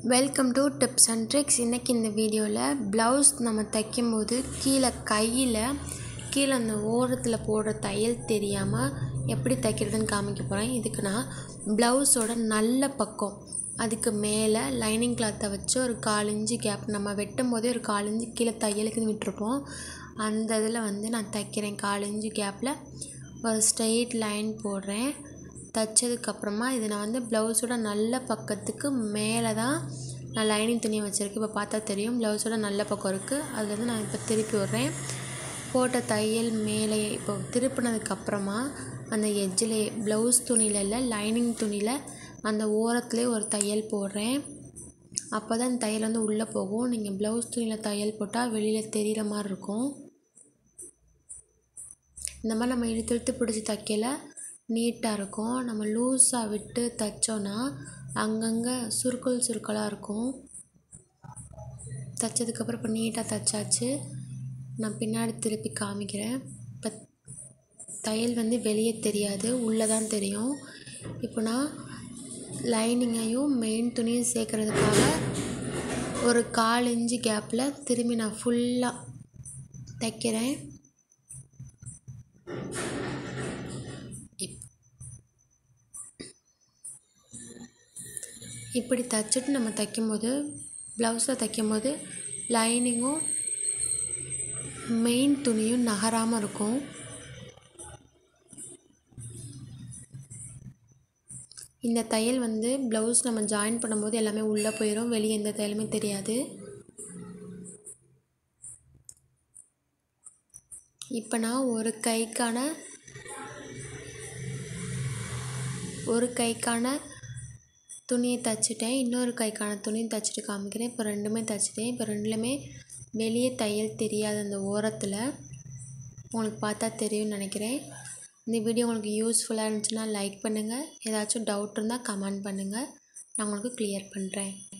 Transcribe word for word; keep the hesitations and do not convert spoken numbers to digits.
Welcome to tips and tricks. இன்றைக்கி இந்த வீடியோவில் ப்ளவுஸ் நம்ம தைக்கும்போது கீழே கையில் கீழே அந்த ஓரத்தில் போடுற தையல் தெரியாமல் எப்படி தைக்கிறதுன்னு காமிக்க போகிறேன். இதுக்கு நான் ப்ளவுஸோட நல்ல பக்கம் அதுக்கு மேலே லைனிங் கிளாத்தை வச்சு ஒரு கால் இன்ச்சு கேப் நம்ம வெட்டும் போதே ஒரு கால் இன்ச்சு கீழே தையலுக்குன்னு விட்டுருப்போம். அந்த இதில் வந்து நான் தைக்கிறேன். கால் இன்ச்சு கேப்பில் ஒரு ஸ்ட்ரெயிட் லைன் போடுறேன். தைச்சதுக்கப்புறமா இது நான் வந்து ப்ளவுஸோட நல்ல பக்கத்துக்கு மேலே தான் நான் லைனிங் துணியை வச்சுருக்கேன். இப்போ பார்த்தா தெரியும் ப்ளவுஸோட நல்ல பக்கம் இருக்குது. அதில் வந்து நான் இப்போ திருப்பி விட்றேன். போட்ட தையல் மேலே இப்போ திருப்பினதுக்கப்புறமா அந்த எட்ஜில் ப்ளவுஸ் துணியில் இல்லை லைனிங் துணியில் அந்த ஓரத்துலேயே ஒரு தையல் போடுறேன். அப்போ தான் அந்த தையல் வந்து உள்ளே போகும். நீங்கள் ப்ளவுஸ் துணியில் தையல் போட்டால் வெளியில் தெரிகிற மாதிரி இருக்கும். இந்த மாதிரி நம்ம இழுத்து இழுத்து பிடிச்சி தைக்கல நீட்டாக இருக்கும். நம்ம லூஸாக விட்டு தைச்சோன்னா அங்கங்கே சுருக்கள் சுருக்களாக இருக்கும். தைச்சதுக்கப்புறம் இப்போ நீட்டாக தைச்சாச்சு. நான் பின்னாடி திருப்பி காமிக்கிறேன். இப்போ தையல் வந்து வெளியே தெரியாது, உள்ளே தான் தெரியும். இப்போ நான் லைனிங்கையும் மெயின் துணியும் சேர்க்குறதுக்காக ஒரு கால் இன்ச்சு கேப்பில் திரும்பி நான் ஃபுல்லாக தைக்கிறேன். இப்படி தைச்சிட்டு நம்ம தைக்கும்போது ப்ளவுஸில் தைக்கும்போது லைனிங்கும் மெயின் துணியும் நகராமல் இருக்கும். இந்த தையல் வந்து ப்ளவுஸ் நம்ம ஜாயின் பண்ணும்போது எல்லாமே உள்ளே போயிடும், வெளியே எந்த தையலுமே தெரியாது. இப்போ நான் ஒரு கைக்கான ஒரு கைக்கான துணியை தைச்சிட்டேன். இன்னொரு கைக்கான துணியை தைச்சிட்டு காமிக்கிறேன். இப்போ ரெண்டுமே தைச்சிட்டேன். இப்போ ரெண்டுலேயுமே வெளியே தையல் தெரியாது. அந்த ஓரத்தில் உங்களுக்கு பார்த்தா தெரியும்னு நினைக்கிறேன். இந்த வீடியோ உங்களுக்கு யூஸ்ஃபுல்லாக இருந்துச்சுன்னா லைக் பண்ணுங்கள். ஏதாச்சும் டவுட் இருந்தால் கமெண்ட் பண்ணுங்கள், நான் உங்களுக்கு கிளியர் பண்ணுறேன்.